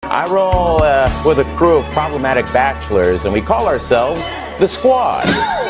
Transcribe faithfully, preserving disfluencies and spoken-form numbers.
I roll uh, with a crew of problematic bachelors, and we call ourselves the Squad.